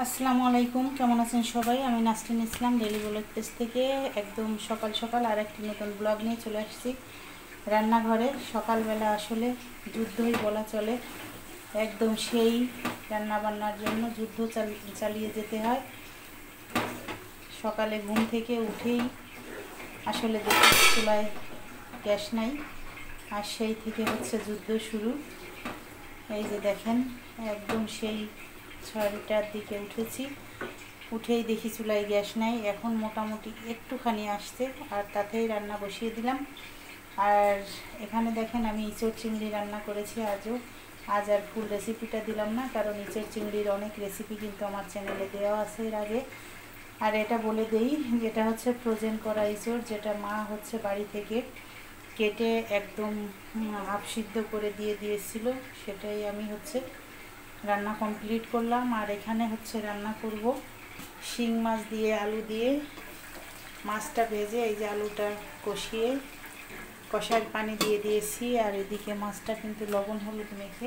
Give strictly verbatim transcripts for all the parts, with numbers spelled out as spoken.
আসসালামু আলাইকুম, কেমন আছেন সবাই? আমি Nasrin Islam daily blog page থেকে একদম সকাল সকাল আর একটি নতুন ব্লগ নিয়ে চলে আসছি রান্নাঘরে। সকালবেলা আসলে যুদ্ধই বলা চলে, একদম সেই রান্নাবান্নার জন্য যুদ্ধ চালিয়ে যেতে হয়। সকালে ঘুম থেকে উঠেই আসলে দেখি চুলায় গ্যাস নাই, আর সেই থেকে হচ্ছে যুদ্ধ শুরু। এই যে দেখেন, একদম সেই ছয়টার দিকে উঠেছি, উঠেই দেখি চুলায় গ্যাস নাই। এখন মোটামুটি একটুখানি আসছে, আর তাতেই রান্না বসিয়ে দিলাম। আর এখানে দেখেন আমি ইঁচড় চিংড়ি রান্না করেছি আজও। আজ আর ফুল রেসিপিটা দিলাম না, কারণ ইঁচড় চিংড়ির অনেক রেসিপি কিন্তু আমার চ্যানেলে দেওয়া আছে এর আগে। আর এটা বলে দেই, যেটা হচ্ছে ফ্রোজেন করা ইঁচড়, যেটা মা হচ্ছে বাড়ি থেকে কেটে একদম হাফ সিদ্ধ করে দিয়ে দিয়েছিল, সেটাই আমি হচ্ছে রান্না কমপ্লিট করলাম। আর এখানে হচ্ছে রান্না করব শিং মাছ দিয়ে আলু দিয়ে। মাছটা ভেজে এই যে আলুটা কষিয়ে কষার পানি দিয়ে দিয়েছি, আর এদিকে মাছটা কিন্তু লবণ হলুদ মেখে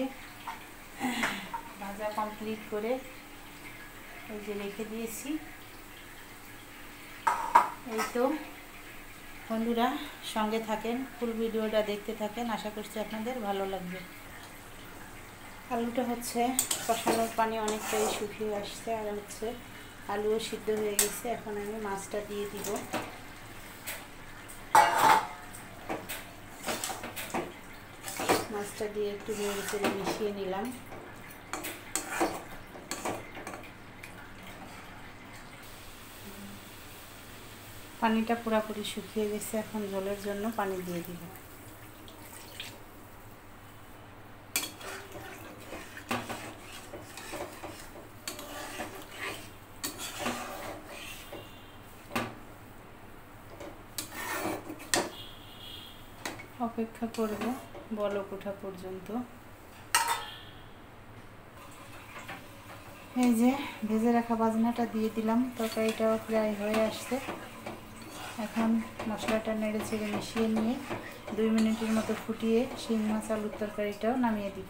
ভাজা কমপ্লিট করে এই যে রেখে দিয়েছি। এই তো বন্ধুরা, সঙ্গে থাকেন, ফুল ভিডিওটা দেখতে থাকেন, আশা করছি আপনাদের ভালো লাগবে। আলুটা হচ্ছে কষানোর পানি অনেকটাই শুকিয়ে আসছে, আর হচ্ছে আলুও সিদ্ধ হয়ে গেছে। এখন আমি মাছটা দিয়ে দিব। মাছটা দিয়ে একটু নেড়ে চেড়ে মিশিয়ে নিলাম। পানিটা পুরোপুরি শুকিয়ে গেছে, এখন ঝোলের জন্য পানি দিয়ে দিব। অপেক্ষা করব বলক ওঠা পর্যন্ত। এই যে ভেজে রাখা বাজনাটা দিয়ে দিলাম, তরকারিটাও প্রায় হয়ে আসছে। এখন মশলাটা নেড়ে চেড়ে মিশিয়ে নিয়ে দুই মিনিটের মতো ফুটিয়ে শিং মাছ আলুর তরকারিটাও নামিয়ে দিব।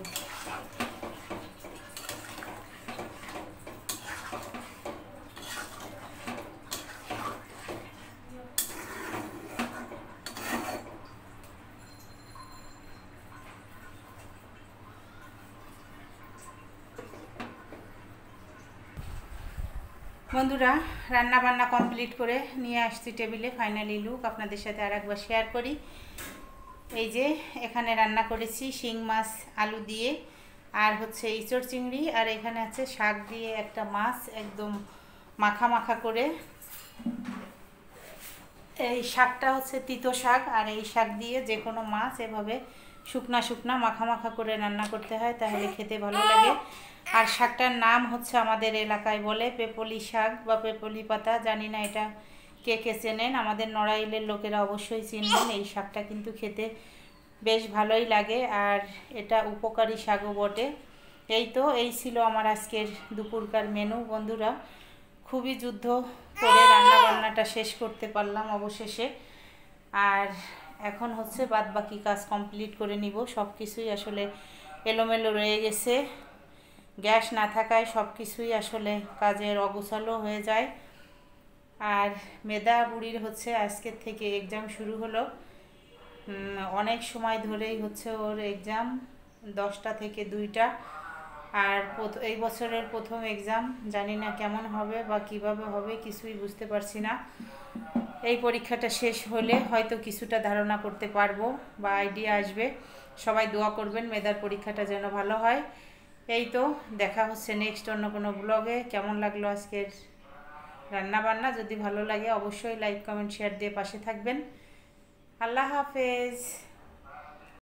বন্ধুরা, রান্না বান্না কমপ্লিট করে নিয়ে আসছি টেবিলে। ফাইনালি লুক আপনাদের সাথে আর একবার শেয়ার করি। এই যে এখানে রান্না করেছি শিং মাছ আলু দিয়ে, আর হচ্ছে ইঁচড় চিংড়ি, আর এখানে আছে শাক দিয়ে একটা মাছ একদম মাখা মাখা করে। এই শাকটা হচ্ছে তিতো শাক, আর এই শাক দিয়ে যে কোনো মাছ এভাবে শুকনা শুকনা মাখা মাখা করে রান্না করতে হয়, তাহলে খেতে ভালো লাগে। আর শাকটার নাম হচ্ছে আমাদের এলাকায় বলে পেপলি শাক বা পেপলি পাতা, জানি না এটা কে কে চেনেন। আমাদের নড়াইলের লোকেরা অবশ্যই চিনবেন। এই শাকটা কিন্তু খেতে বেশ ভালোই লাগে, আর এটা উপকারী শাকও বটে। এই তো এই ছিল আমার আজকের দুপুরকার মেনু বন্ধুরা। খুবই যুদ্ধ করে রান্না বান্নাটা শেষ করতে পারলাম অবশেষে। আর এখন হচ্ছে বাদ বাকি কাজ কমপ্লিট করে নিব। সব কিছুই আসলে এলোমেলো রয়ে গেছে, গ্যাস না থাকায় সব কিছুই আসলে কাজের অগোছালো হয়ে যায়। আর মেধা বুড়ির হচ্ছে আজকের থেকে এক্সাম শুরু হলো। অনেক সময় ধরেই হচ্ছে ওর এক্সাম, দশটা থেকে দুইটা। আর এই বছরের প্রথম এক্সাম, জানি না কেমন হবে বা কিভাবে হবে, কিছুই বুঝতে পারছি না। এই পরীক্ষাটা শেষ হলে হয়তো কিছুটা ধারণা করতে পারবো বা আইডিয়া আসবে। সবাই দোয়া করবেন মেধার পরীক্ষাটা যেন ভালো হয়। এই তো দেখা হচ্ছে নেক্সট অন্য কোনো ব্লগে। কেমন লাগলো আজকের রান্নাবান্না? যদি ভালো লাগে অবশ্যই লাইক কমেন্ট শেয়ার দিয়ে পাশে থাকবেন। আল্লাহ হাফেজ।